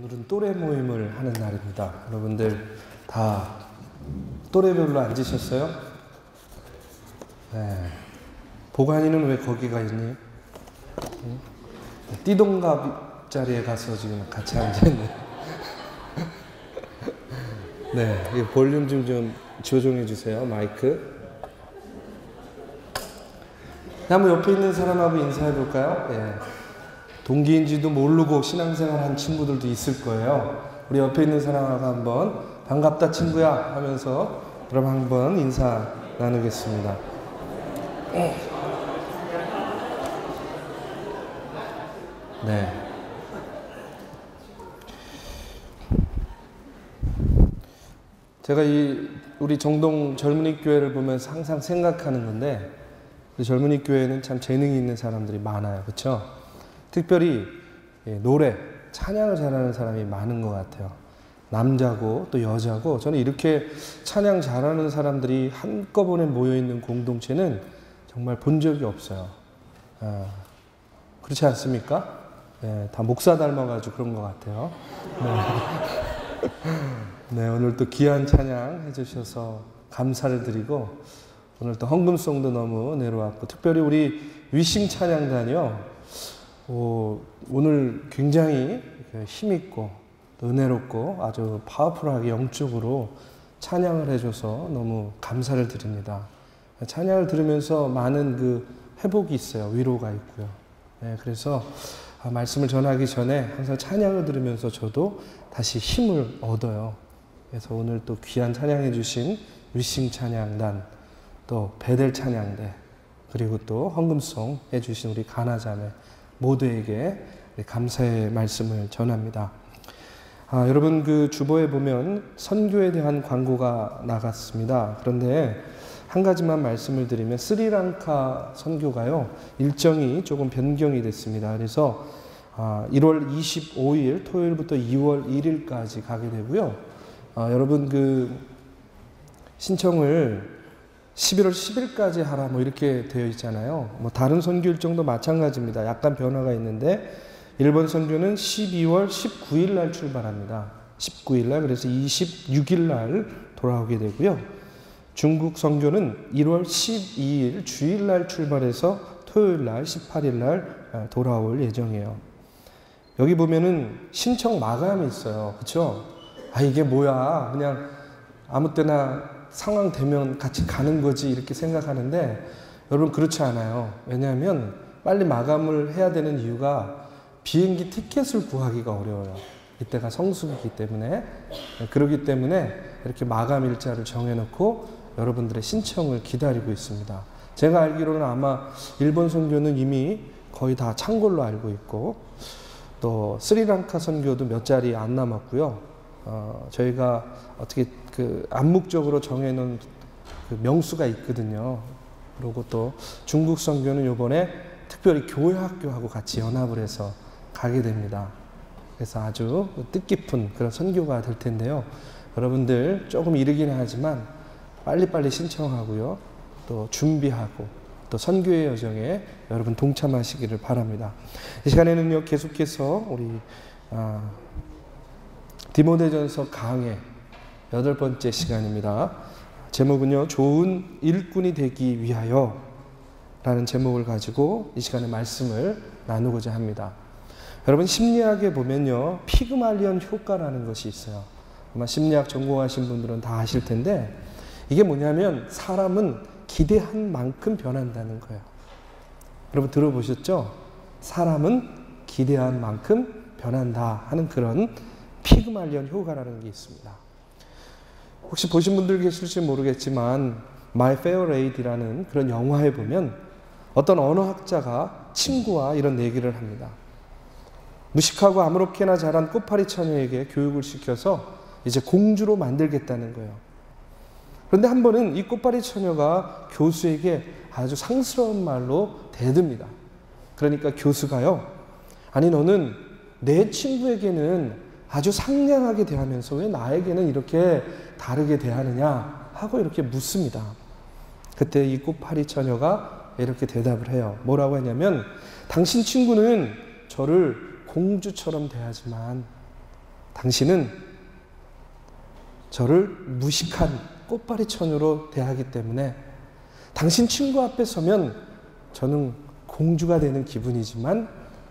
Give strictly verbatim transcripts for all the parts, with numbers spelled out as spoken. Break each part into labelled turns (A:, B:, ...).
A: 오늘은 또래 모임을 하는 날입니다. 여러분들 다 또래별로 앉으셨어요? 네. 보관이는 왜 거기가 있니? 응? 띠동갑 자리에 가서 지금 같이 앉아있네. 네, 이 볼륨 좀 좀 조정해 주세요. 마이크. 한번 옆에 있는 사람하고 인사해 볼까요? 예. 동기인지도 모르고 신앙생활 한 친구들도 있을 거예요. 우리 옆에 있는 사람하고 한번 반갑다 친구야 하면서 그럼 한번 인사 나누겠습니다. 네. 제가 이 우리 정동 젊은이 교회를 보면서 항상 생각하는 건데, 우리 젊은이 교회는 참 재능이 있는 사람들이 많아요. 그렇죠? 특별히 노래, 찬양을 잘하는 사람이 많은 것 같아요. 남자고 또 여자고, 저는 이렇게 찬양 잘하는 사람들이 한꺼번에 모여있는 공동체는 정말 본 적이 없어요. 아, 그렇지 않습니까? 네, 다 목사 닮아가지고 그런 것 같아요. 네. 네, 오늘 또 귀한 찬양 해주셔서 감사를 드리고, 오늘 또 헌금송도 너무 내려왔고, 특별히 우리 위싱 찬양단이요. 오, 오늘 굉장히 힘있고 은혜롭고 아주 파워풀하게 영적으로 찬양을 해줘서 너무 감사를 드립니다. 찬양을 들으면서 많은 그 회복이 있어요. 위로가 있고요. 네, 그래서 말씀을 전하기 전에 항상 찬양을 들으면서 저도 다시 힘을 얻어요. 그래서 오늘 또 귀한 찬양해 주신 위싱 찬양단, 또 베델 찬양대, 그리고 또 헌금송 해주신 우리 가나자매 모두에게 감사의 말씀을 전합니다. 아, 여러분 그 주보에 보면 선교에 대한 광고가 나갔습니다. 그런데 한 가지만 말씀을 드리면 스리랑카 선교가요 일정이 조금 변경이 됐습니다. 그래서 아, 일월 이십오일 토요일부터 이월 일일까지 가게 되고요. 아, 여러분 그 신청을 십일월 십일까지 하라 뭐 이렇게 되어 있잖아요. 뭐 다른 선교 일정도 마찬가지입니다. 약간 변화가 있는데 일본 선교는 십이월 십구일 날 출발합니다. 십구일 날, 그래서 이십육일 날 돌아오게 되고요. 중국 선교는 일월 십이일 주일 날 출발해서 토요일 날 십팔일 날 돌아올 예정이에요. 여기 보면은 신청 마감이 있어요. 그렇죠? 아, 이게 뭐야? 그냥 아무 때나 상황 되면 같이 가는 거지 이렇게 생각하는데, 여러분 그렇지 않아요. 왜냐하면 빨리 마감을 해야 되는 이유가 비행기 티켓을 구하기가 어려워요. 이때가 성수기이기 때문에. 그렇기 때문에 이렇게 마감 일자를 정해놓고 여러분들의 신청을 기다리고 있습니다. 제가 알기로는 아마 일본 선교는 이미 거의 다 찬 걸로 알고 있고, 또 스리랑카 선교도 몇 자리 안 남았고요. 어, 저희가 어떻게 그 암묵적으로 정해놓은 그 명수가 있거든요. 그리고 또 중국 선교는 이번에 특별히 교회 학교하고 같이 연합을 해서 가게 됩니다. 그래서 아주 뜻깊은 그런 선교가 될 텐데요. 여러분들 조금 이르긴 하지만 빨리빨리 신청하고요. 또 준비하고 또 선교의 여정에 여러분 동참하시기를 바랍니다. 이 시간에는요, 계속해서 우리 아, 디모데전서 강해 여덟 번째 시간입니다. 제목은요, 좋은 일꾼이 되기 위하여 라는 제목을 가지고 이 시간에 말씀을 나누고자 합니다. 여러분 심리학에 보면요, 피그말리언 효과라는 것이 있어요. 아마 심리학 전공하신 분들은 다 아실 텐데, 이게 뭐냐면 사람은 기대한 만큼 변한다는 거예요. 여러분 들어보셨죠? 사람은 기대한 만큼 변한다 하는 그런 피그말리언 효과라는 게 있습니다. 혹시 보신 분들 계실지 모르겠지만 My Fair Lady라는 그런 영화에 보면 어떤 언어학자가 친구와 이런 얘기를 합니다. 무식하고 아무렇게나 자란 꽃파리 처녀에게 교육을 시켜서 이제 공주로 만들겠다는 거예요. 그런데 한 번은 이 꽃파리 처녀가 교수에게 아주 상스러운 말로 대듭니다. 그러니까 교수가요, 아니 너는 내 친구에게는 아주 상냥하게 대하면서 왜 나에게는 이렇게 다르게 대하느냐 하고 이렇게 묻습니다. 그때 이 꽃파리 처녀가 이렇게 대답을 해요. 뭐라고 했냐면, 당신 친구는 저를 공주처럼 대하지만 당신은 저를 무식한 꽃바리 처녀로 대하기 때문에 당신 친구 앞에 서면 저는 공주가 되는 기분이지만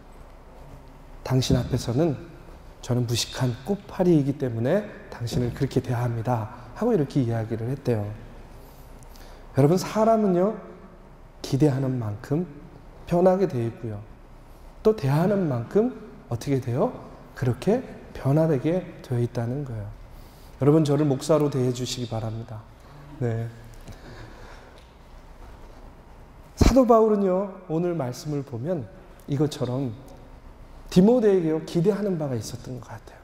A: 당신 앞에서는 저는 무식한 꽃파리이기 때문에 당신을 그렇게 대합니다 하고 이렇게 이야기를 했대요. 여러분, 사람은요 기대하는 만큼 변하게 되어 있고요, 또 대하는 만큼 어떻게 돼요? 그렇게 변화되게 되어 있다는 거예요. 여러분, 저를 목사로 대해 주시기 바랍니다. 네. 사도 바울은요 오늘 말씀을 보면 이것처럼 디모데에게 기대하는 바가 있었던 것 같아요.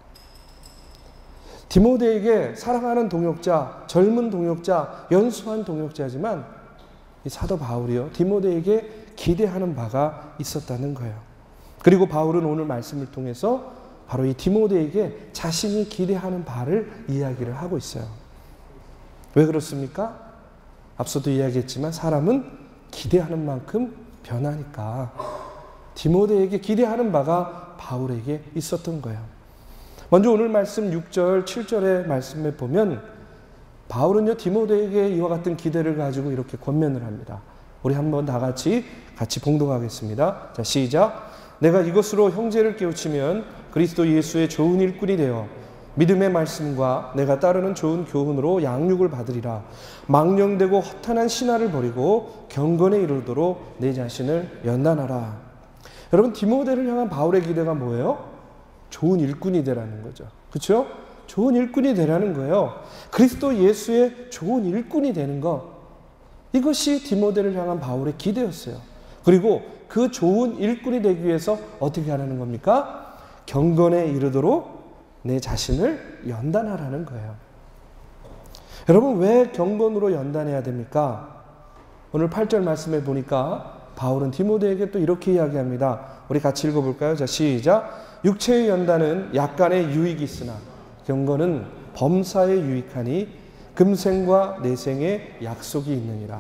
A: 디모데에게 사랑하는 동역자, 젊은 동역자, 연수한 동역자지만 이 사도 바울이요 디모데에게 기대하는 바가 있었다는 거예요. 그리고 바울은 오늘 말씀을 통해서 바로 이 디모데에게 자신이 기대하는 바를 이야기를 하고 있어요. 왜 그렇습니까? 앞서도 이야기했지만 사람은 기대하는 만큼 변하니까 디모데에게 기대하는 바가 바울에게 있었던 거예요. 먼저 오늘 말씀 육 절, 칠 절의 말씀에 보면 바울은요 디모데에게 이와 같은 기대를 가지고 이렇게 권면을 합니다. 우리 한번 다 같이 같이 봉독하겠습니다. 자, 시작. 내가 이것으로 형제를 깨우치면 그리스도 예수의 좋은 일꾼이 되어 믿음의 말씀과 내가 따르는 좋은 교훈으로 양육을 받으리라. 망령되고 허탄한 신화를 버리고 경건에 이르도록 내 자신을 연단하라. 여러분, 디모데를 향한 바울의 기대가 뭐예요? 좋은 일꾼이 되라는 거죠. 그렇죠? 좋은 일꾼이 되라는 거예요. 그리스도 예수의 좋은 일꾼이 되는 것, 이것이 디모데를 향한 바울의 기대였어요. 그리고 그 좋은 일꾼이 되기 위해서 어떻게 하라는 겁니까? 경건에 이르도록 내 자신을 연단하라는 거예요. 여러분, 왜 경건으로 연단해야 됩니까? 오늘 팔 절 말씀에 보니까 바울은 디모데에게 또 이렇게 이야기합니다. 우리 같이 읽어볼까요? 자, 시작. 육체의 연단은 약간의 유익이 있으나 경건은 범사에 유익하니 금생과 내생의 약속이 있느니라.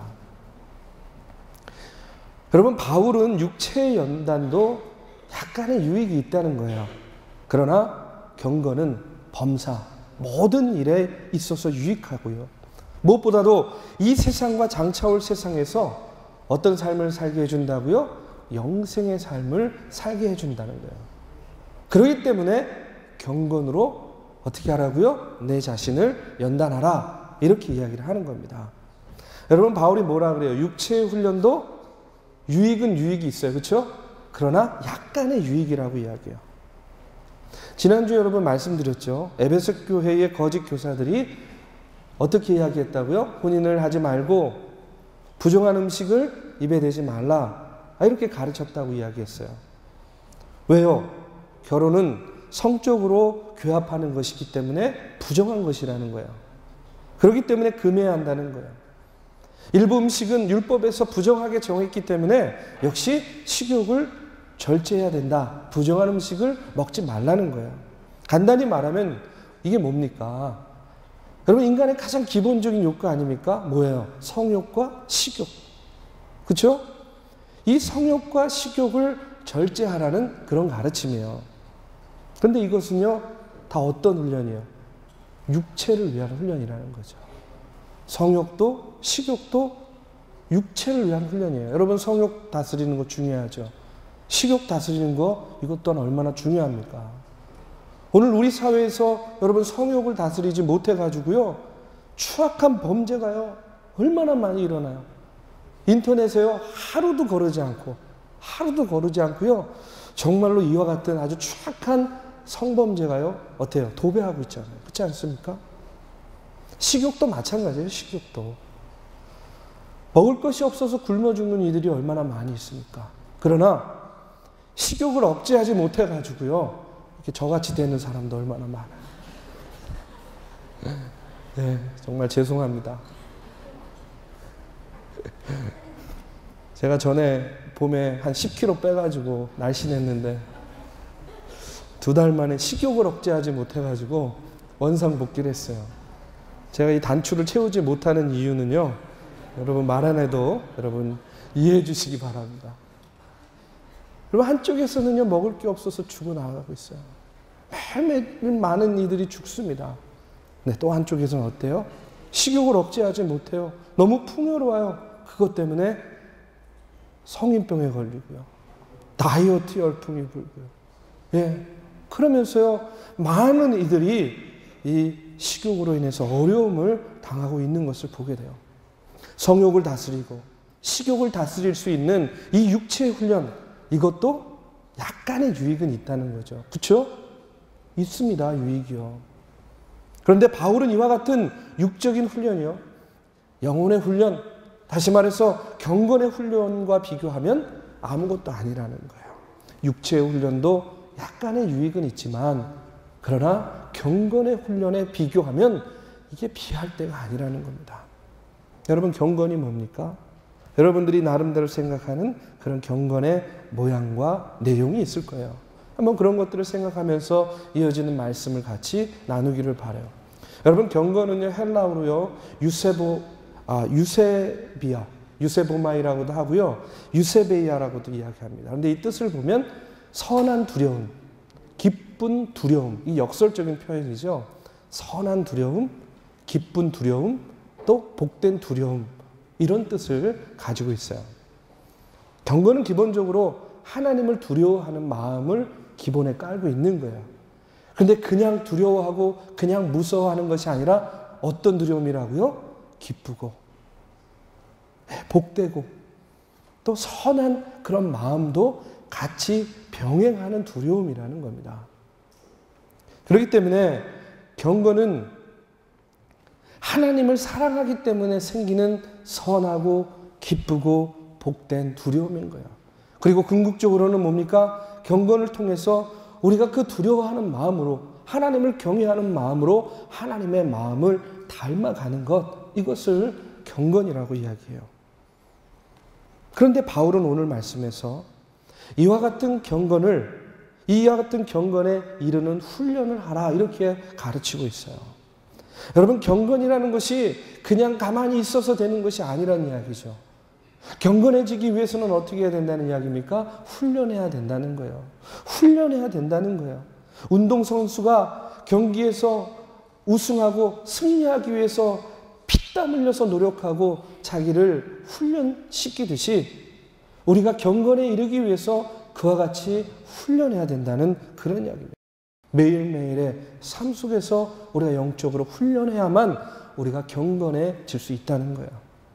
A: 여러분, 바울은 육체의 연단도 약간의 유익이 있다는 거예요. 그러나 경건은 범사, 모든 일에 있어서 유익하고요. 무엇보다도 이 세상과 장차올 세상에서 어떤 삶을 살게 해준다고요? 영생의 삶을 살게 해준다는 거예요. 그렇기 때문에 경건으로 어떻게 하라고요? 내 자신을 연단하라. 이렇게 이야기를 하는 겁니다. 여러분, 바울이 뭐라 그래요? 육체의 훈련도 유익은 유익이 있어요. 그렇죠? 그러나 약간의 유익이라고 이야기해요. 지난주에 여러분 말씀드렸죠. 에베소 교회의 거짓 교사들이 어떻게 이야기했다고요? 혼인을 하지 말고 부정한 음식을 입에 대지 말라. 이렇게 가르쳤다고 이야기했어요. 왜요? 결혼은 성적으로 교합하는 것이기 때문에 부정한 것이라는 거예요. 그렇기 때문에 금해야 한다는 거예요. 일부 음식은 율법에서 부정하게 정했기 때문에 역시 식욕을 절제해야 된다. 부정한 음식을 먹지 말라는 거예요. 간단히 말하면 이게 뭡니까? 여러분, 인간의 가장 기본적인 욕구 아닙니까? 뭐예요? 성욕과 식욕. 그렇죠? 이 성욕과 식욕을 절제하라는 그런 가르침이에요. 그런데 이것은요, 다 어떤 훈련이에요? 육체를 위한 훈련이라는 거죠. 성욕도 식욕도 육체를 위한 훈련이에요. 여러분, 성욕 다스리는 거 중요하죠. 식욕 다스리는 거, 이것 또한 얼마나 중요합니까? 오늘 우리 사회에서 여러분 성욕을 다스리지 못해가지고요, 추악한 범죄가요 얼마나 많이 일어나요. 인터넷에요 하루도 거르지 않고 하루도 거르지 않고요 정말로 이와 같은 아주 추악한 성범죄가요 어때요? 도배하고 있잖아요. 그렇지 않습니까? 식욕도 마찬가지예요. 식욕도 먹을 것이 없어서 굶어 죽는 이들이 얼마나 많이 있습니까? 그러나 식욕을 억제하지 못해가지고요 이렇게 저같이 되는 사람도 얼마나 많아요. 네, 정말 죄송합니다. 제가 전에 봄에 한 십 킬로그램 빼가지고 날씬했는데 두 달 만에 식욕을 억제하지 못해가지고 원상복귀를 했어요. 제가 이 단추를 채우지 못하는 이유는요, 여러분 말 안 해도 여러분 이해해 주시기 바랍니다. 여러분, 한쪽에서는요 먹을 게 없어서 죽어나가고 있어요. 매일매일 많은 이들이 죽습니다. 네, 또 한쪽에서는 어때요? 식욕을 억제하지 못해요. 너무 풍요로워요. 그것 때문에 성인병에 걸리고요. 다이어트 열풍이 불고요. 예. 그러면서요, 많은 이들이 이 식욕으로 인해서 어려움을 당하고 있는 것을 보게 돼요. 성욕을 다스리고 식욕을 다스릴 수 있는 이 육체의 훈련, 이것도 약간의 유익은 있다는 거죠. 그렇죠? 있습니다. 유익이요. 그런데 바울은 이와 같은 육적인 훈련이요, 영혼의 훈련, 다시 말해서 경건의 훈련과 비교하면 아무것도 아니라는 거예요. 육체의 훈련도 약간의 유익은 있지만, 그러나 경건의 훈련에 비교하면 이게 비할 때가 아니라는 겁니다. 여러분, 경건이 뭡니까? 여러분들이 나름대로 생각하는 그런 경건의 모양과 내용이 있을 거예요. 한번 그런 것들을 생각하면서 이어지는 말씀을 같이 나누기를 바라요. 여러분, 경건은요, 헬라어로요, 유세보, 아, 유세비아, 유세보마이라고도 하고요, 유세베이아라고도 이야기합니다. 그런데 이 뜻을 보면 선한 두려움, 기쁜 두려움, 이 역설적인 표현이죠. 선한 두려움, 기쁜 두려움, 또 복된 두려움, 이런 뜻을 가지고 있어요. 경건은 기본적으로 하나님을 두려워하는 마음을 기본에 깔고 있는 거예요. 그런데 그냥 두려워하고 그냥 무서워하는 것이 아니라 어떤 두려움이라고요? 기쁘고 복되고 또 선한 그런 마음도 같이 병행하는 두려움이라는 겁니다. 그렇기 때문에 경건은 하나님을 사랑하기 때문에 생기는 선하고 기쁘고 복된 두려움인 거예요. 그리고 궁극적으로는 뭡니까? 경건을 통해서 우리가 그 두려워하는 마음으로, 하나님을 경외하는 마음으로 하나님의 마음을 닮아가는 것, 이것을 경건이라고 이야기해요. 그런데 바울은 오늘 말씀에서 이와 같은 경건을, 이와 같은 경건에 이르는 훈련을 하라, 이렇게 가르치고 있어요. 여러분, 경건이라는 것이 그냥 가만히 있어서 되는 것이 아니라는 이야기죠. 경건해지기 위해서는 어떻게 해야 된다는 이야기입니까? 훈련해야 된다는 거예요. 훈련해야 된다는 거예요. 운동선수가 경기에서 우승하고 승리하기 위해서 피땀 흘려서 노력하고 자기를 훈련시키듯이 우리가 경건에 이르기 위해서 그와 같이 훈련해야 된다는 그런 이야기입니다. 매일매일의 삶 속에서 우리가 영적으로 훈련해야만 우리가 경건해질 수 있다는 거예요.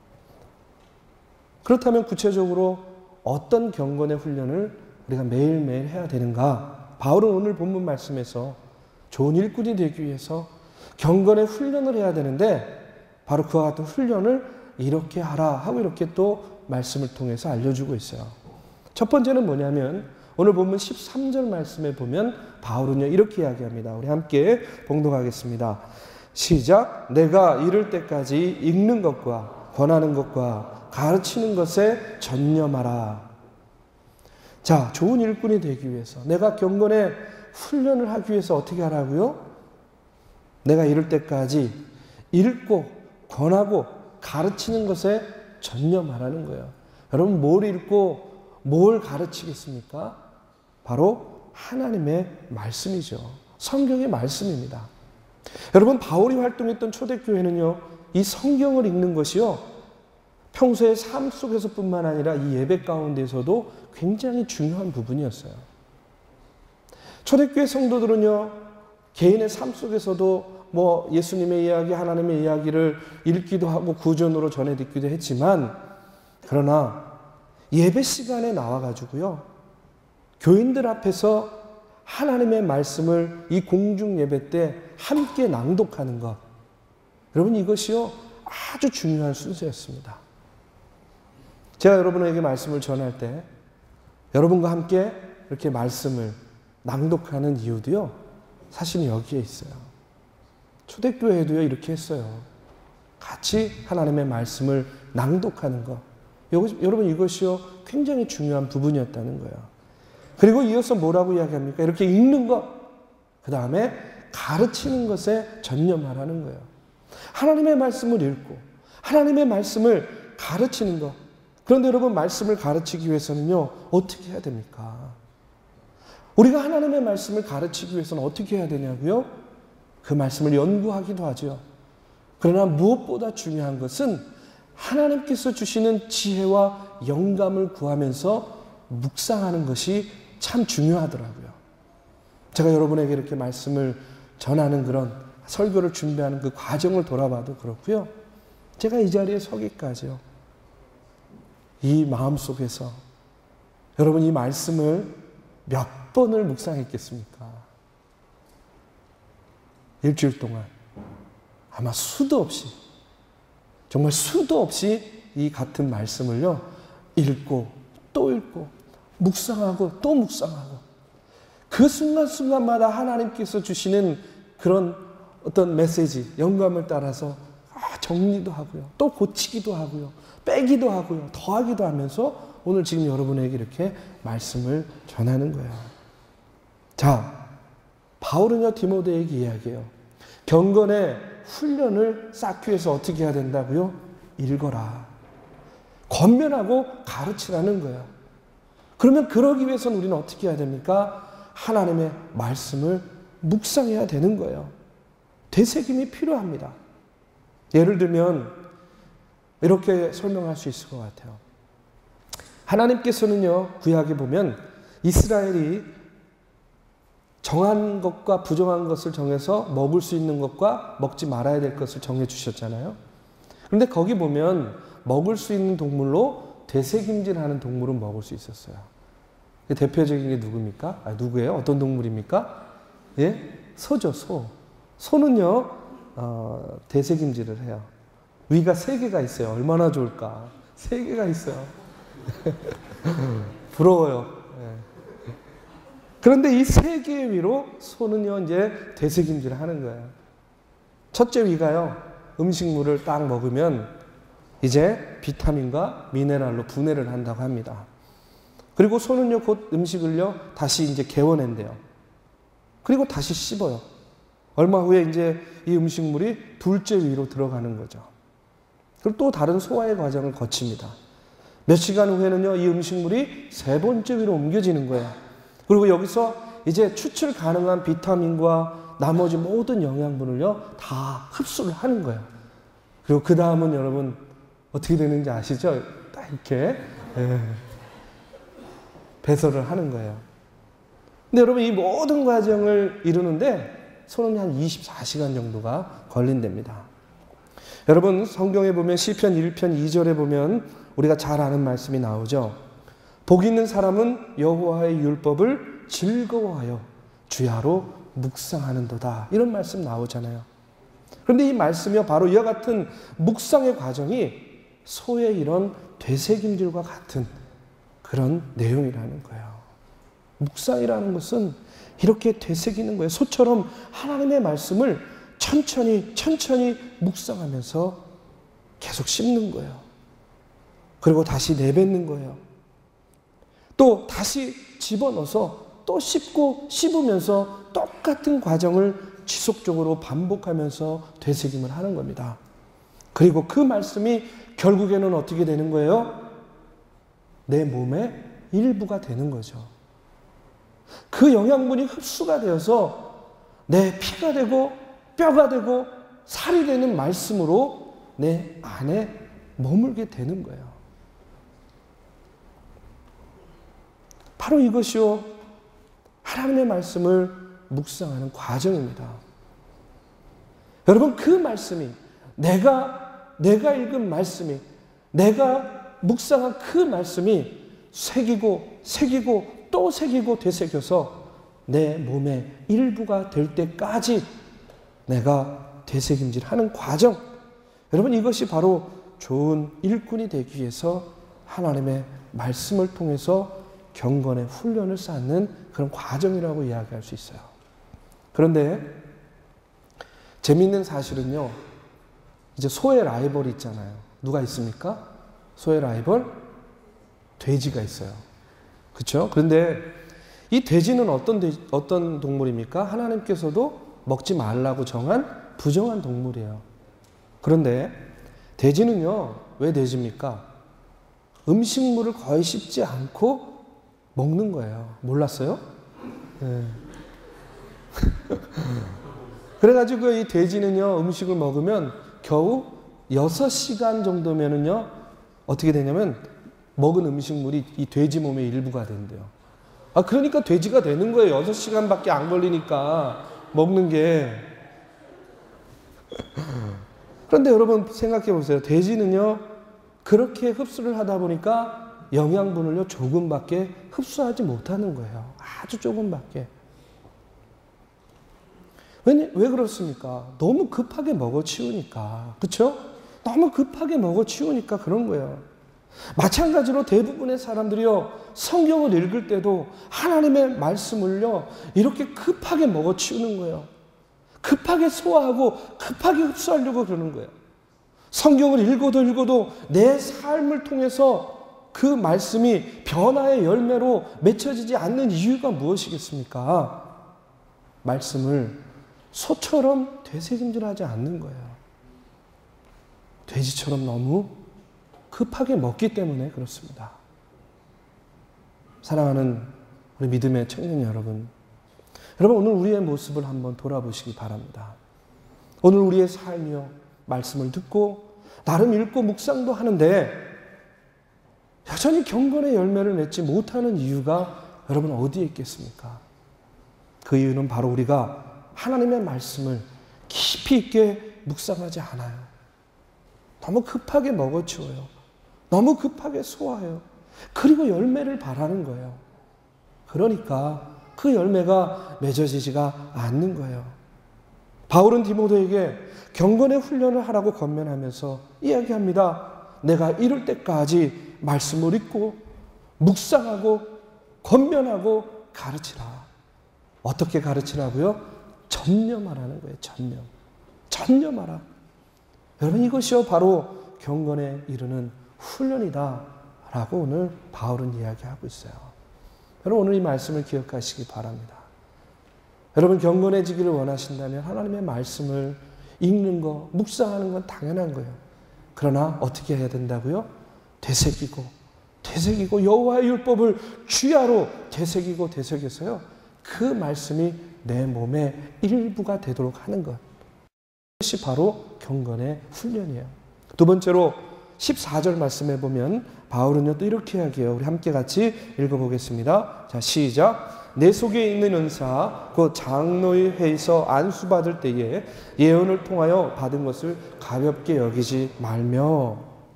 A: 그렇다면 구체적으로 어떤 경건의 훈련을 우리가 매일매일 해야 되는가? 바울은 오늘 본문 말씀에서 좋은 일꾼이 되기 위해서 경건의 훈련을 해야 되는데, 바로 그와 같은 훈련을 이렇게 하라 하고 이렇게 또 말씀을 통해서 알려주고 있어요. 첫 번째는 뭐냐면 오늘 본문 십삼 절 말씀에 보면 바울은요, 이렇게 이야기합니다. 우리 함께 봉독하겠습니다. 시작. 내가 이를 때까지 읽는 것과 권하는 것과 가르치는 것에 전념하라. 자, 좋은 일꾼이 되기 위해서, 내가 경건의 훈련을 하기 위해서 어떻게 하라고요? 내가 이를 때까지 읽고 권하고 가르치는 것에 전념하라는 거예요. 여러분, 뭘 읽고 뭘 가르치겠습니까? 바로 하나님의 말씀이죠. 성경의 말씀입니다. 여러분, 바울이 활동했던 초대교회는요, 이 성경을 읽는 것이요, 평소의 삶 속에서뿐만 아니라 이 예배 가운데서도 굉장히 중요한 부분이었어요. 초대교회 성도들은요, 개인의 삶 속에서도 뭐 예수님의 이야기, 하나님의 이야기를 읽기도 하고 구전으로 전해 듣기도 했지만, 그러나 예배 시간에 나와가지고요, 교인들 앞에서 하나님의 말씀을 이 공중 예배 때 함께 낭독하는 것, 여러분, 이것이요 아주 중요한 순서였습니다. 제가 여러분에게 말씀을 전할 때 여러분과 함께 이렇게 말씀을 낭독하는 이유도요, 사실은 여기에 있어요. 초대교회도요 이렇게 했어요. 같이 하나님의 말씀을 낭독하는 것, 여러분, 이것이요 굉장히 중요한 부분이었다는 거예요. 그리고 이어서 뭐라고 이야기합니까? 이렇게 읽는 것, 그 다음에 가르치는 것에 전념하라는 거예요. 하나님의 말씀을 읽고 하나님의 말씀을 가르치는 것. 그런데 여러분, 말씀을 가르치기 위해서는요 어떻게 해야 됩니까? 우리가 하나님의 말씀을 가르치기 위해서는 어떻게 해야 되냐고요? 그 말씀을 연구하기도 하죠. 그러나 무엇보다 중요한 것은 하나님께서 주시는 지혜와 영감을 구하면서 묵상하는 것이 참 중요하더라고요. 제가 여러분에게 이렇게 말씀을 전하는 그런 설교를 준비하는 그 과정을 돌아봐도 그렇고요. 제가 이 자리에 서기까지요. 이 마음속에서 여러분 이 말씀을 몇 번을 묵상했겠습니까? 일주일 동안 아마 수도 없이, 정말 수도 없이 이 같은 말씀을요 읽고 또 읽고 묵상하고 또 묵상하고, 그 순간순간마다 하나님께서 주시는 그런 어떤 메시지, 영감을 따라서 정리도 하고요, 또 고치기도 하고요, 빼기도 하고요, 더하기도 하면서 오늘 지금 여러분에게 이렇게 말씀을 전하는 거예요. 자, 바울은요 디모데에게 이야기해요. 경건의 훈련을 쌓기 위해서 어떻게 해야 된다고요? 읽어라. 권면하고 가르치라는 거예요. 그러면 그러기 위해서는 우리는 어떻게 해야 됩니까? 하나님의 말씀을 묵상해야 되는 거예요. 되새김이 필요합니다. 예를 들면 이렇게 설명할 수 있을 것 같아요. 하나님께서는요 구약에 보면 이스라엘이 정한 것과 부정한 것을 정해서 먹을 수 있는 것과 먹지 말아야 될 것을 정해 주셨잖아요. 그런데 거기 보면 먹을 수 있는 동물로 되새김질하는 동물은 먹을 수 있었어요. 대표적인 게 누굽니까? 아, 누구예요? 어떤 동물입니까? 예? 소죠, 소. 소는요, 어, 되새김질을 해요. 위가 세 개가 있어요. 얼마나 좋을까? 세 개가 있어요. 부러워요. 예. 그런데 이 세 개의 위로 소는요, 이제 되새김질을 하는 거예요. 첫째 위가요, 음식물을 딱 먹으면 이제 비타민과 미네랄로 분해를 한다고 합니다. 그리고 소는요, 곧 음식을요, 다시 이제 개워낸대요. 그리고 다시 씹어요. 얼마 후에 이제 이 음식물이 둘째 위로 들어가는 거죠. 그리고 또 다른 소화의 과정을 거칩니다. 몇 시간 후에는요, 이 음식물이 세 번째 위로 옮겨지는 거예요. 그리고 여기서 이제 추출 가능한 비타민과 나머지 모든 영양분을요, 다 흡수를 하는 거예요. 그리고 그 다음은 여러분 어떻게 되는지 아시죠? 딱 이렇게 예, 배설을 하는 거예요. 근데 여러분 이 모든 과정을 이루는데 소는 한 이십사 시간 정도가 걸린답니다. 여러분 성경에 보면 시편 일 편 이 절에 보면 우리가 잘 아는 말씀이 나오죠. 복 있는 사람은 여호와의 율법을 즐거워하여 주야로 묵상하는도다. 이런 말씀 나오잖아요. 그런데 이 말씀이요, 바로 이와 같은 묵상의 과정이 소의 이런 되새김질과 같은 그런 내용이라는 거예요. 묵상이라는 것은 이렇게 되새기는 거예요. 소처럼 하나님의 말씀을 천천히 천천히 묵상하면서 계속 씹는 거예요. 그리고 다시 내뱉는 거예요. 또 다시 집어넣어서 또 씹고 씹으면서 똑같은 과정을 지속적으로 반복하면서 되새김을 하는 겁니다. 그리고 그 말씀이 결국에는 어떻게 되는 거예요? 내 몸의 일부가 되는 거죠. 그 영양분이 흡수가 되어서 내 피가 되고 뼈가 되고 살이 되는 말씀으로 내 안에 머물게 되는 거예요. 바로 이것이요, 하나님의 말씀을 묵상하는 과정입니다. 여러분, 그 말씀이, 내가, 내가 읽은 말씀이, 내가 묵상한 그 말씀이 새기고, 새기고, 또 새기고 되새겨서 내 몸의 일부가 될 때까지 내가 되새김질 하는 과정. 여러분, 이것이 바로 좋은 일꾼이 되기 위해서 하나님의 말씀을 통해서 경건의 훈련을 쌓는 그런 과정이라고 이야기할 수 있어요. 그런데 재미있는 사실은요, 이제 소의 라이벌이 있잖아요. 누가 있습니까? 소의 라이벌? 돼지가 있어요. 그렇죠? 그런데 이 돼지는 어떤 돼, 어떤 동물입니까? 하나님께서도 먹지 말라고 정한 부정한 동물이에요. 그런데 돼지는요, 왜 돼지입니까? 음식물을 거의 씹지 않고 먹는 거예요. 몰랐어요? 네. 그래가지고 이 돼지는요, 음식을 먹으면 겨우 여섯 시간 정도면은요, 어떻게 되냐면, 먹은 음식물이 이 돼지 몸의 일부가 된대요. 아, 그러니까 돼지가 되는 거예요. 여섯 시간밖에 안 걸리니까, 먹는 게. 그런데 여러분 생각해 보세요. 돼지는요, 그렇게 흡수를 하다 보니까 영양분을요, 조금밖에 흡수하지 못하는 거예요. 아주 조금밖에. 왜, 왜 그렇습니까? 너무 급하게 먹어치우니까. 그렇죠? 너무 급하게 먹어치우니까 그런 거예요. 마찬가지로 대부분의 사람들이요, 성경을 읽을 때도 하나님의 말씀을요, 이렇게 급하게 먹어치우는 거예요. 급하게 소화하고 급하게 흡수하려고 그러는 거예요. 성경을 읽어도 읽어도 내 삶을 통해서 그 말씀이 변화의 열매로 맺혀지지 않는 이유가 무엇이겠습니까? 말씀을 소처럼 되새김질하지 않는 거예요. 돼지처럼 너무 급하게 먹기 때문에 그렇습니다. 사랑하는 우리 믿음의 청년 여러분, 여러분 오늘 우리의 모습을 한번 돌아보시기 바랍니다. 오늘 우리의 삶이요, 말씀을 듣고 나름 읽고 묵상도 하는데 여전히 경건의 열매를 맺지 못하는 이유가 여러분 어디에 있겠습니까? 그 이유는 바로 우리가 하나님의 말씀을 깊이 있게 묵상하지 않아요. 너무 급하게 먹어치워요. 너무 급하게 소화해요. 그리고 열매를 바라는 거예요. 그러니까 그 열매가 맺어지지가 않는 거예요. 바울은 디모데에게 경건의 훈련을 하라고 권면하면서 이야기합니다. 내가 이룰 때까지 말씀을 읽고 묵상하고 권면하고 가르치라. 어떻게 가르치라고요? 전념하라는 거예요. 전념. 전념하라. 여러분 이것이요 바로 경건에 이르는 훈련이다 라고 오늘 바울은 이야기하고 있어요. 여러분 오늘 이 말씀을 기억하시기 바랍니다. 여러분 경건해지기를 원하신다면 하나님의 말씀을 읽는 거, 묵상하는 건 당연한 거예요. 그러나 어떻게 해야 된다고요? 되새기고 되새기고 여호와의 율법을 주야로 되새기고 되새겨서요, 그 말씀이 내 몸의 일부가 되도록 하는 것. 이것이 바로 경건의 훈련이에요. 두 번째로 십사 절 말씀해 보면 바울은요 또 이렇게 이야기해요. 우리 함께 같이 읽어보겠습니다. 자, 시작. 내 속에 있는 은사 곧 장로의 회에서 안수받을 때에 예언을 통하여 받은 것을 가볍게 여기지 말며.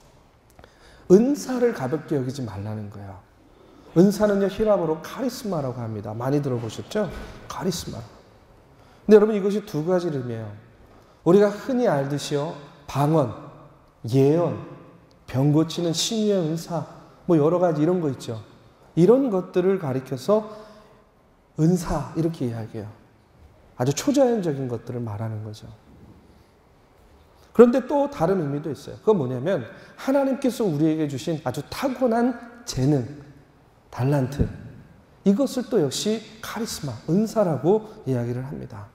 A: 은사를 가볍게 여기지 말라는 거예요. 은사는요 히라보로 카리스마라고 합니다. 많이 들어보셨죠? 카리스마. 근데 여러분 이것이 두 가지 의미예요. 우리가 흔히 알듯이요, 방언, 예언, 병 고치는 신유의 은사, 뭐 여러 가지 이런 거 있죠. 이런 것들을 가리켜서 은사 이렇게 이야기해요. 아주 초자연적인 것들을 말하는 거죠. 그런데 또 다른 의미도 있어요. 그건 뭐냐면 하나님께서 우리에게 주신 아주 타고난 재능, 달란트, 이것을 또 역시 카리스마, 은사라고 이야기를 합니다.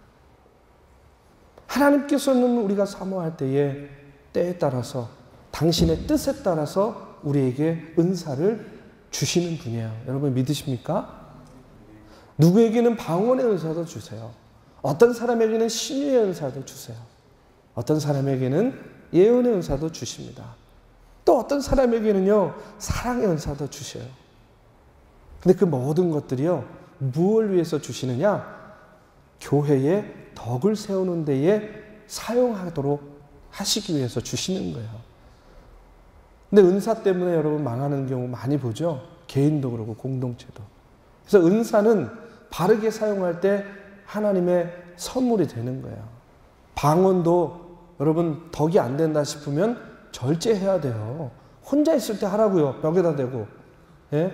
A: 하나님께서는 우리가 사모할 때에 때에 따라서 당신의 뜻에 따라서 우리에게 은사를 주시는 분이에요. 여러분 믿으십니까? 누구에게는 방언의 은사도 주세요. 어떤 사람에게는 신유의 은사도 주세요. 어떤 사람에게는 예언의 은사도 주십니다. 또 어떤 사람에게는요 사랑의 은사도 주셔요. 근데 그 모든 것들이요 무엇을 위해서 주시느냐? 교회에 덕을 세우는 데에 사용하도록 하시기 위해서 주시는 거예요. 근데 은사 때문에 여러분 망하는 경우 많이 보죠. 개인도 그렇고 공동체도. 그래서 은사는 바르게 사용할 때 하나님의 선물이 되는 거예요. 방언도 여러분 덕이 안 된다 싶으면 절제해야 돼요. 혼자 있을 때 하라고요. 벽에다 대고. 예?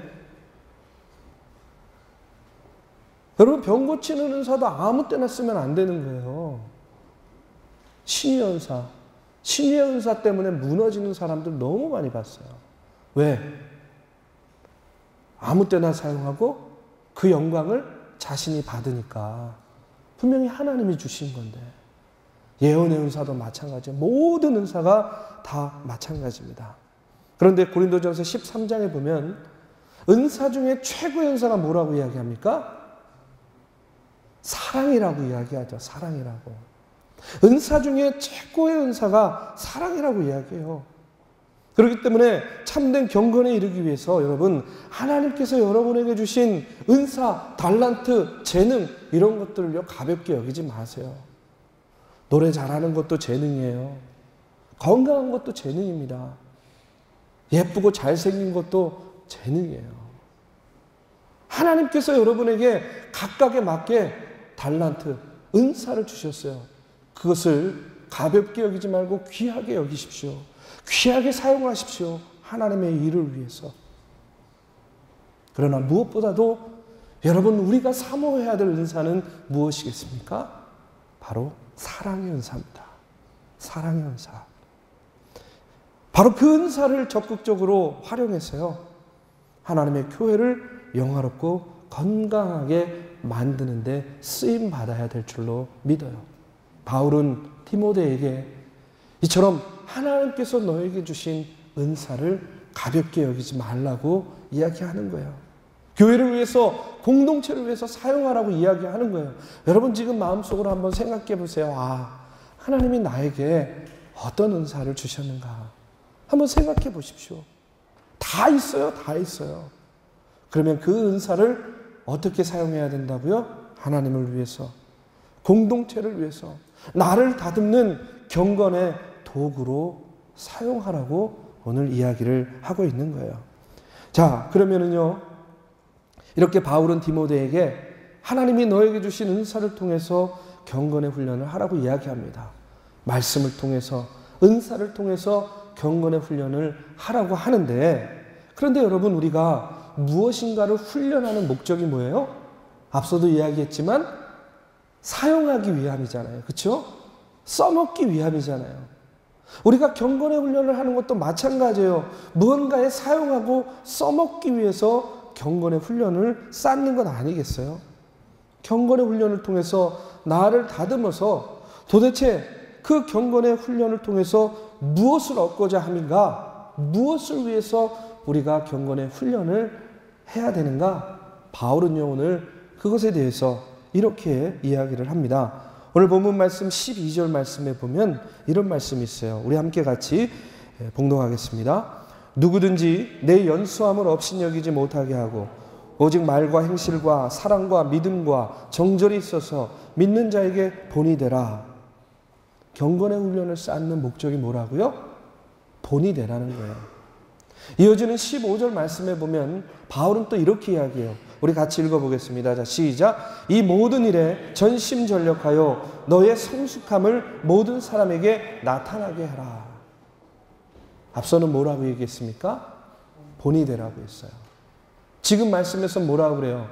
A: 여러분 병 고치는 은사도 아무 때나 쓰면 안 되는 거예요. 신유의 은사. 신유의 은사 때문에 무너지는 사람들 너무 많이 봤어요. 왜? 아무 때나 사용하고 그 영광을 자신이 받으니까. 분명히 하나님이 주신 건데. 예언의 은사도 마찬가지예요. 모든 은사가 다 마찬가지입니다. 그런데 고린도전서 십삼 장에 보면 은사 중에 최고의 은사가 뭐라고 이야기합니까? 사랑이라고 이야기하죠. 사랑이라고. 은사 중에 최고의 은사가 사랑이라고 이야기해요. 그렇기 때문에 참된 경건에 이르기 위해서 여러분, 하나님께서 여러분에게 주신 은사, 달란트, 재능 이런 것들을요 가볍게 여기지 마세요. 노래 잘하는 것도 재능이에요. 건강한 것도 재능입니다. 예쁘고 잘생긴 것도 재능이에요. 하나님께서 여러분에게 각각에 맞게 달란트, 은사를 주셨어요. 그것을 가볍게 여기지 말고 귀하게 여기십시오. 귀하게 사용하십시오. 하나님의 일을 위해서. 그러나 무엇보다도 여러분, 우리가 사모해야 될 은사는 무엇이겠습니까? 바로 사랑의 은사입니다. 사랑의 은사. 바로 그 은사를 적극적으로 활용해서요, 하나님의 교회를 영화롭고 건강하게 만드는 데 쓰임 받아야 될 줄로 믿어요. 바울은 디모데에게 이처럼 하나님께서 너에게 주신 은사를 가볍게 여기지 말라고 이야기하는 거예요. 교회를 위해서, 공동체를 위해서 사용하라고 이야기하는 거예요. 여러분, 지금 마음속으로 한번 생각해 보세요. 아, 하나님이 나에게 어떤 은사를 주셨는가 한번 생각해 보십시오. 다 있어요. 다 있어요. 그러면 그 은사를 어떻게 사용해야 된다고요? 하나님을 위해서, 공동체를 위해서, 나를 다듬는 경건의 도구로 사용하라고 오늘 이야기를 하고 있는 거예요. 자, 그러면은요, 이렇게 바울은 디모데에게 하나님이 너에게 주신 은사를 통해서 경건의 훈련을 하라고 이야기합니다. 말씀을 통해서, 은사를 통해서 경건의 훈련을 하라고 하는데, 그런데 여러분, 우리가 무엇인가를 훈련하는 목적이 뭐예요? 앞서도 이야기했지만 사용하기 위함이잖아요. 그렇죠? 써먹기 위함이잖아요. 우리가 경건의 훈련을 하는 것도 마찬가지예요. 무언가에 사용하고 써먹기 위해서 경건의 훈련을 쌓는 건 아니겠어요? 경건의 훈련을 통해서 나를 다듬어서 도대체 그 경건의 훈련을 통해서 무엇을 얻고자 함인가? 무엇을 위해서 우리가 경건의 훈련을 해야 되는가? 바울은요, 오늘 그것에 대해서 이렇게 이야기를 합니다. 오늘 본문 말씀 십이 절 말씀에 보면 이런 말씀이 있어요. 우리 함께 같이 봉독하겠습니다. 누구든지 내 연수함을 업신여기지 못하게 하고 오직 말과 행실과 사랑과 믿음과 정절이 있어서 믿는 자에게 본이 되라. 경건의 훈련을 쌓는 목적이 뭐라고요? 본이 되라는 거예요. 이어지는 십오 절 말씀에 보면 바울은 또 이렇게 이야기해요. 우리 같이 읽어보겠습니다. 자, 시작. 이 모든 일에 전심전력하여 너의 성숙함을 모든 사람에게 나타나게 해라. 앞서는 뭐라고 얘기했습니까? 본이 되라고 했어요. 지금 말씀에서 뭐라고 그래요?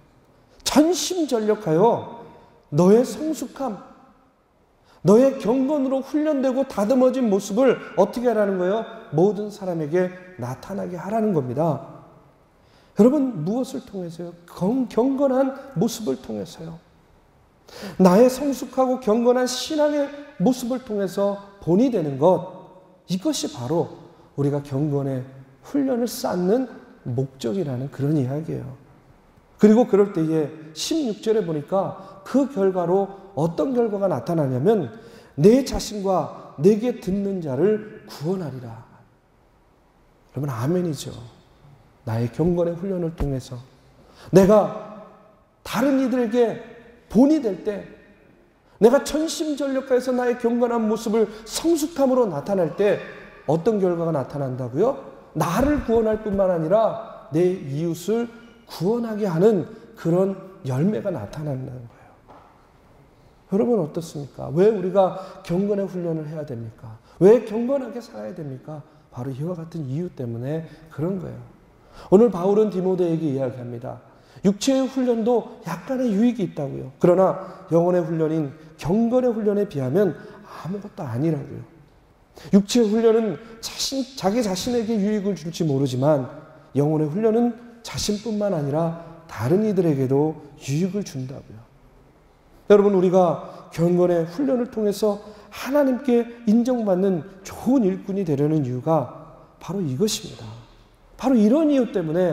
A: 전심전력하여 너의 성숙함, 너의 경건으로 훈련되고 다듬어진 모습을 어떻게 하라는 거예요? 모든 사람에게 나타나게 하라는 겁니다. 여러분, 무엇을 통해서요? 경건한 모습을 통해서요. 나의 성숙하고 경건한 신앙의 모습을 통해서 본이 되는 것, 이것이 바로 우리가 경건의 훈련을 쌓는 목적이라는 그런 이야기예요. 그리고 그럴 때에 십육 절에 보니까 그 결과로 어떤 결과가 나타나냐면 내 자신과 내게 듣는 자를 구원하리라. 여러분, 아멘이죠. 나의 경건의 훈련을 통해서 내가 다른 이들에게 본이 될 때, 내가 전심전력하여서 나의 경건한 모습을 성숙함으로 나타낼 때 어떤 결과가 나타난다고요? 나를 구원할 뿐만 아니라 내 이웃을 구원하게 하는 그런 열매가 나타난다는 거예요. 여러분, 어떻습니까? 왜 우리가 경건의 훈련을 해야 됩니까? 왜 경건하게 살아야 됩니까? 바로 이와 같은 이유 때문에 그런 거예요. 오늘 바울은 디모데에게 이야기합니다. 육체의 훈련도 약간의 유익이 있다고요. 그러나 영혼의 훈련인 경건의 훈련에 비하면 아무것도 아니라고요. 육체의 훈련은 자신, 자기 자신에게 유익을 줄지 모르지만 영혼의 훈련은 자신뿐만 아니라 다른 이들에게도 유익을 준다고요. 여러분, 우리가 경건의 훈련을 통해서 하나님께 인정받는 좋은 일꾼이 되려는 이유가 바로 이것입니다. 바로 이런 이유 때문에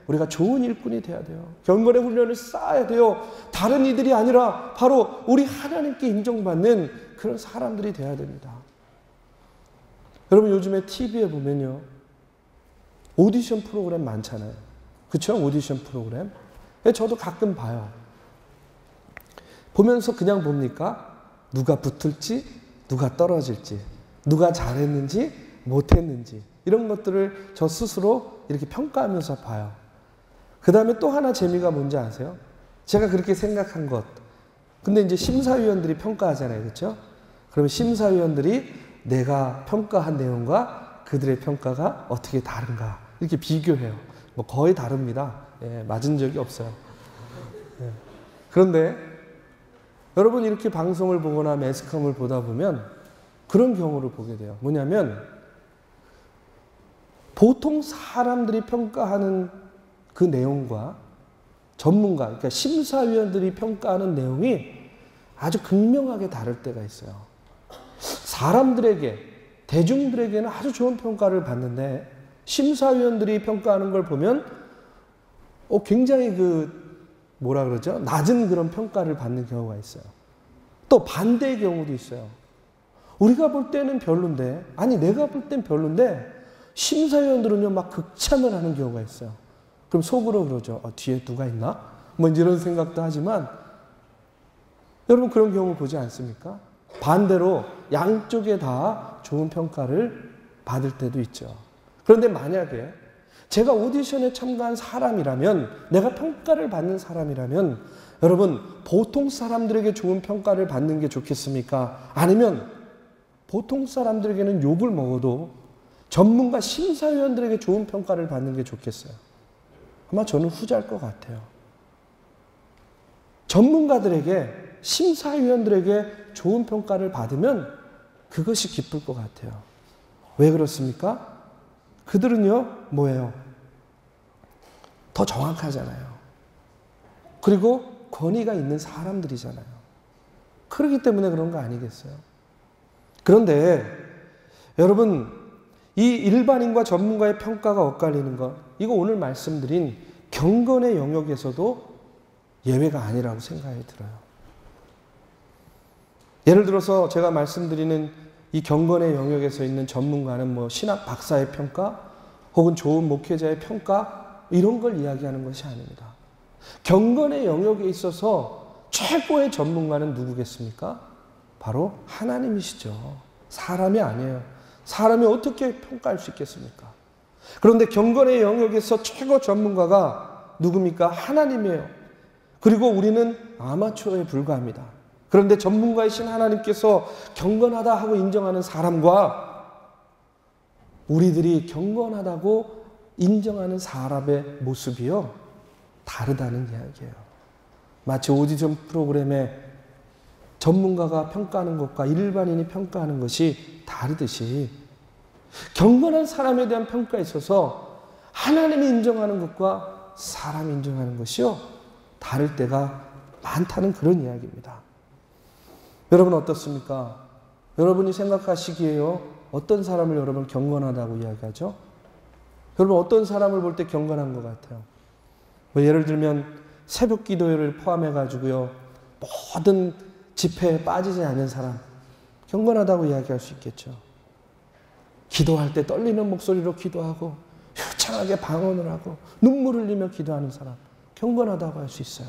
A: 우리가 좋은 일꾼이 돼야 돼요. 경건의 훈련을 쌓아야 돼요. 다른 이들이 아니라 바로 우리 하나님께 인정받는 그런 사람들이 돼야 됩니다. 여러분 요즘에 티비에 보면요. 오디션 프로그램 많잖아요. 그렇죠? 오디션 프로그램. 저도 가끔 봐요. 보면서 그냥 봅니까? 누가 붙을지, 누가 떨어질지, 누가 잘했는지, 못했는지 이런 것들을 저 스스로 이렇게 평가하면서 봐요. 그 다음에 또 하나 재미가 뭔지 아세요? 제가 그렇게 생각한 것. 근데 이제 심사위원들이 평가하잖아요. 그렇죠? 그러면 심사위원들이 내가 평가한 내용과 그들의 평가가 어떻게 다른가 이렇게 비교해요. 뭐 거의 다릅니다. 예, 맞은 적이 없어요. 예. 그런데 여러분 이렇게 방송을 보거나 매스컴을 보다 보면 그런 경우를 보게 돼요. 뭐냐면 보통 사람들이 평가하는 그 내용과 전문가, 그러니까 심사위원들이 평가하는 내용이 아주 극명하게 다를 때가 있어요. 사람들에게, 대중들에게는 아주 좋은 평가를 받는데 심사위원들이 평가하는 걸 보면 어, 굉장히 그 뭐라 그러죠? 낮은 그런 평가를 받는 경우가 있어요. 또 반대의 경우도 있어요. 우리가 볼 때는 별론데, 아니 내가 볼 땐 별론데 심사위원들은요 막 극찬을 하는 경우가 있어요. 그럼 속으로 그러죠. 어, 뒤에 누가 있나? 뭐 이런 생각도 하지만 여러분 그런 경우 보지 않습니까? 반대로 양쪽에 다 좋은 평가를 받을 때도 있죠. 그런데 만약에 제가 오디션에 참가한 사람이라면, 내가 평가를 받는 사람이라면 여러분 보통 사람들에게 좋은 평가를 받는 게 좋겠습니까? 아니면 보통 사람들에게는 욕을 먹어도 전문가 심사위원들에게 좋은 평가를 받는 게 좋겠어요? 아마 저는 후자일 것 같아요. 전문가들에게, 심사위원들에게 좋은 평가를 받으면 그것이 기쁠 것 같아요. 왜 그렇습니까? 그들은요, 뭐예요? 더 정확하잖아요. 그리고 권위가 있는 사람들이잖아요. 그렇기 때문에 그런 거 아니겠어요? 그런데 여러분, 이 일반인과 전문가의 평가가 엇갈리는 것, 이거 오늘 말씀드린 경건의 영역에서도 예외가 아니라고 생각이 들어요. 예를 들어서 제가 말씀드리는 이 경건의 영역에서 있는 전문가는 뭐 신학 박사의 평가 혹은 좋은 목회자의 평가 이런 걸 이야기하는 것이 아닙니다. 경건의 영역에 있어서 최고의 전문가는 누구겠습니까? 바로 하나님이시죠. 사람이 아니에요. 사람이 어떻게 평가할 수 있겠습니까? 그런데 경건의 영역에서 최고 전문가가 누굽니까? 하나님이에요. 그리고 우리는 아마추어에 불과합니다. 그런데 전문가이신 하나님께서 경건하다 하고 인정하는 사람과 우리들이 경건하다고 인정하는 사람의 모습이요, 다르다는 이야기예요. 마치 오디션 프로그램에 전문가가 평가하는 것과 일반인이 평가하는 것이 다르듯이 경건한 사람에 대한 평가에 있어서 하나님이 인정하는 것과 사람이 인정하는 것이요, 다를 때가 많다는 그런 이야기입니다. 여러분 어떻습니까? 여러분이 생각하시기에요, 어떤 사람을 여러분 경건하다고 이야기하죠? 여러분 어떤 사람을 볼 때 경건한 것 같아요? 뭐 예를 들면 새벽 기도회를 포함해가지고요, 모든 집회에 빠지지 않는 사람, 경건하다고 이야기할 수 있겠죠. 기도할 때 떨리는 목소리로 기도하고 효창하게 방언을 하고 눈물 흘리며 기도하는 사람, 경건하다고 할 수 있어요.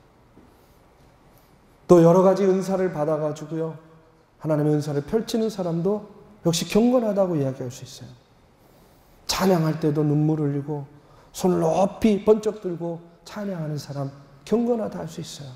A: 또 여러 가지 은사를 받아가지고요, 하나님의 은사를 펼치는 사람도 역시 경건하다고 이야기할 수 있어요. 찬양할 때도 눈물 흘리고 손을 높이 번쩍 들고 찬양하는 사람, 경건하다 할 수 있어요.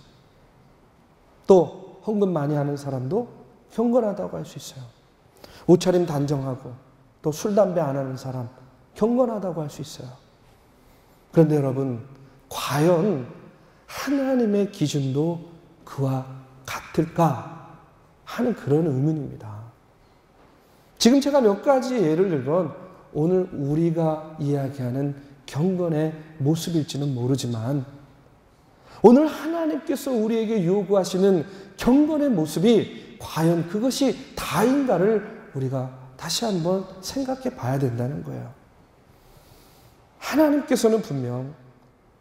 A: 또 헌금 많이 하는 사람도 경건하다고 할 수 있어요. 옷차림 단정하고 또 술, 담배 안 하는 사람, 경건하다고 할 수 있어요. 그런데 여러분, 과연 하나님의 기준도 그와 같을까 하는 그런 의문입니다. 지금 제가 몇 가지 예를 들건 오늘 우리가 이야기하는 경건의 모습일지는 모르지만 오늘 하나님께서 우리에게 요구하시는 경건의 모습이 과연 그것이 다인가를 우리가 다시 한번 생각해 봐야 된다는 거예요. 하나님께서는 분명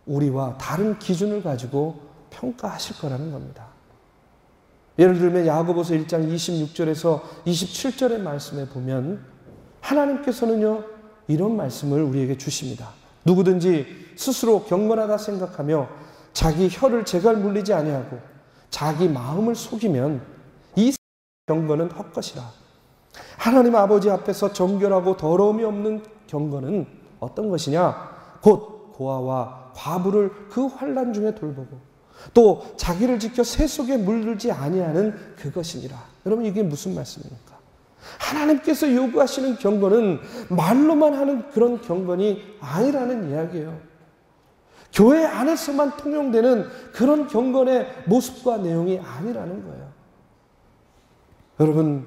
A: 우리와 다른 기준을 가지고 평가하실 거라는 겁니다. 예를 들면 야고보서 일 장 이십육 절에서 이십칠 절의 말씀에 보면 하나님께서는요 이런 말씀을 우리에게 주십니다. 누구든지 스스로 경건하다 생각하며 자기 혀를 제갈 물리지 아니하고 자기 마음을 속이면 이 경건은 헛것이라. 하나님 아버지 앞에서 정결하고 더러움이 없는 경건은 어떤 것이냐? 곧 고아와 과부를 그 환난 중에 돌보고 또 자기를 지켜 새 속에 물들지 아니하는 그것이니라. 여러분 이게 무슨 말씀입니까? 하나님께서 요구하시는 경건은 말로만 하는 그런 경건이 아니라는 이야기예요. 교회 안에서만 통용되는 그런 경건의 모습과 내용이 아니라는 거예요. 여러분,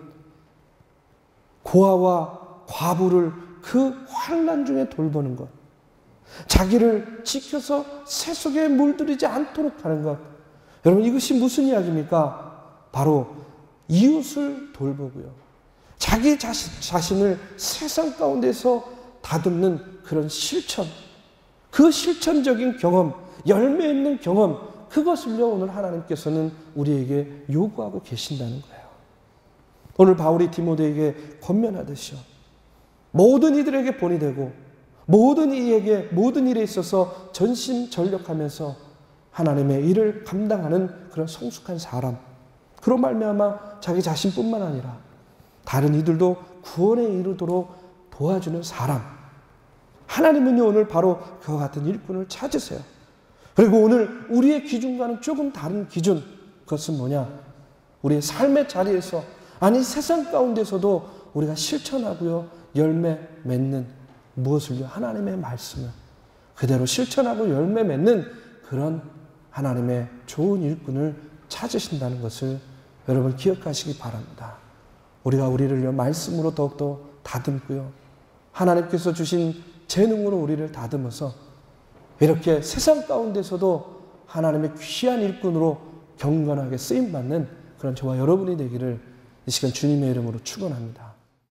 A: 고아와 과부를 그 환난 중에 돌보는 것, 자기를 지켜서 새 속에 물들이지 않도록 하는 것, 여러분 이것이 무슨 이야기입니까? 바로 이웃을 돌보고요. 자기 자신, 자신을 세상 가운데서 다듬는 그런 실천, 그 실천적인 경험, 열매 있는 경험, 그것을요 오늘 하나님께서는 우리에게 요구하고 계신다는 거예요. 오늘 바울이 디모데에게 권면하듯이요. 모든 이들에게 본이 되고 모든 이에게 모든 일에 있어서 전심전력하면서 하나님의 일을 감당하는 그런 성숙한 사람, 그로 말미암아 자기 자신뿐만 아니라 다른 이들도 구원에 이르도록 도와주는 사람, 하나님은요 오늘 바로 그와 같은 일꾼을 찾으세요. 그리고 오늘 우리의 기준과는 조금 다른 기준, 그것은 뭐냐? 우리의 삶의 자리에서, 아니 세상 가운데서도 우리가 실천하고요 열매 맺는 무엇을요? 하나님의 말씀을 그대로 실천하고 열매 맺는 그런 하나님의 좋은 일꾼을 찾으신다는 것을 여러분 기억하시기 바랍니다. 우리가 우리를요 말씀으로 더욱더 다듬고요, 하나님께서 주신 재능으로 우리를 다듬어서 이렇게 세상 가운데서도 하나님의 귀한 일꾼으로 경건하게 쓰임받는 그런 저와 여러분이 되기를 이 시간 주님의 이름으로 축원합니다.